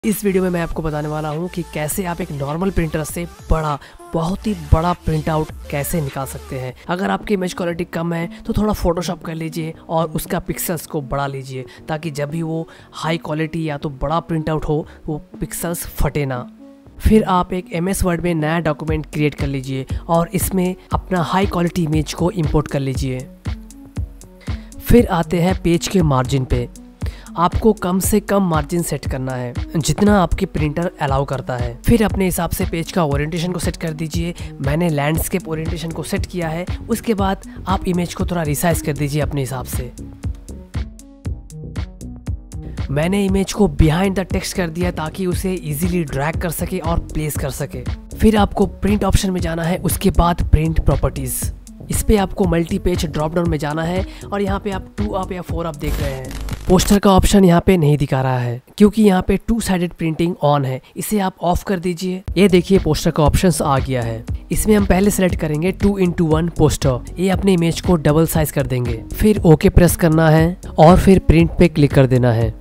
इस वीडियो में मैं आपको बताने वाला हूँ कि कैसे आप एक नॉर्मल प्रिंटर से बहुत ही बड़ा प्रिंट आउट कैसे निकाल सकते हैं। अगर आपकी इमेज क्वालिटी कम है तो थोड़ा फोटोशॉप कर लीजिए और उसका पिक्सल्स को बढ़ा लीजिए, ताकि जब भी वो हाई क्वालिटी या तो बड़ा प्रिंट आउट हो वो पिक्सल्स फटे ना। फिर आप एक MS वर्ड में नया डॉक्यूमेंट क्रिएट कर लीजिए और इसमें अपना हाई क्वालिटी इमेज को इंपोर्ट कर लीजिए। फिर आते हैं पेज के मार्जिन पे। आपको कम से कम मार्जिन सेट करना है जितना आपकी प्रिंटर अलाउ करता है। फिर अपने हिसाब से पेज का ओरिएंटेशन को सेट कर दीजिए। मैंने लैंडस्केप ओरिएंटेशन को सेट किया है। उसके बाद आप इमेज को थोड़ा रिसाइज कर दीजिए अपने हिसाब से। मैंने इमेज को बिहाइंड द टेक्स्ट कर दिया ताकि उसे इजीली ड्रैग कर सके और प्लेस कर सके। फिर आपको प्रिंट ऑप्शन में जाना है, उसके बाद प्रिंट प्रॉपर्टीज। इस पे आपको मल्टी पेज ड्रॉप डाउन में जाना है और यहाँ पे आप 2 अप या 4 अप देख रहे हैं। पोस्टर का ऑप्शन यहाँ पे नहीं दिखा रहा है क्योंकि यहाँ पे 2 साइडेड प्रिंटिंग ऑन है, इसे आप ऑफ कर दीजिए। ये देखिए पोस्टर का ऑप्शन आ गया है। इसमें हम पहले सेलेक्ट करेंगे 2:1 पोस्टर। ये अपने इमेज को डबल साइज कर देंगे। फिर ओके प्रेस करना है और फिर प्रिंट पे क्लिक कर देना है।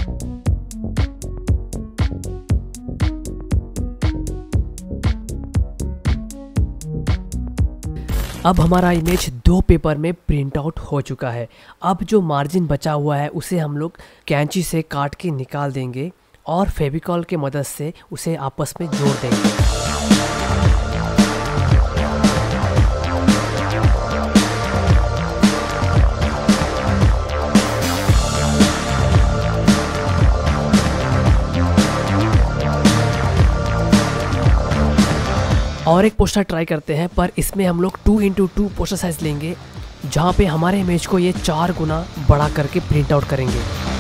अब हमारा इमेज 2 पेपर में प्रिंट आउट हो चुका है। अब जो मार्जिन बचा हुआ है उसे हम लोग कैंची से काट के निकाल देंगे और फेविकॉल के मदद से उसे आपस में जोड़ देंगे। और एक पोस्टर ट्राई करते हैं, पर इसमें हम लोग 2:2 पोस्टर साइज लेंगे, जहाँ पे हमारे इमेज को ये 4 गुना बड़ा करके प्रिंट आउट करेंगे।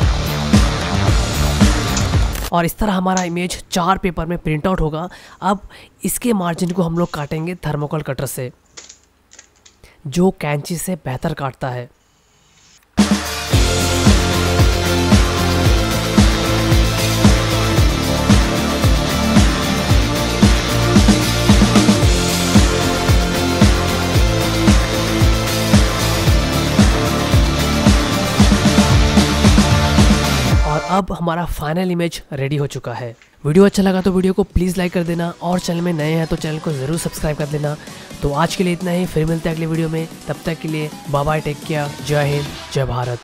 और इस तरह हमारा इमेज 4 पेपर में प्रिंट आउट होगा। अब इसके मार्जिन को हम लोग काटेंगे थर्मोकोल कटर से, जो कैंची से बेहतर काटता है। अब हमारा फाइनल इमेज रेडी हो चुका है। वीडियो अच्छा लगा तो वीडियो को प्लीज़ लाइक कर देना और चैनल में नए हैं तो चैनल को ज़रूर सब्सक्राइब कर देना। तो आज के लिए इतना ही, फिर मिलते हैं अगले वीडियो में। तब तक के लिए बाय बाय, टेक केयर, जय हिंद, जय भारत।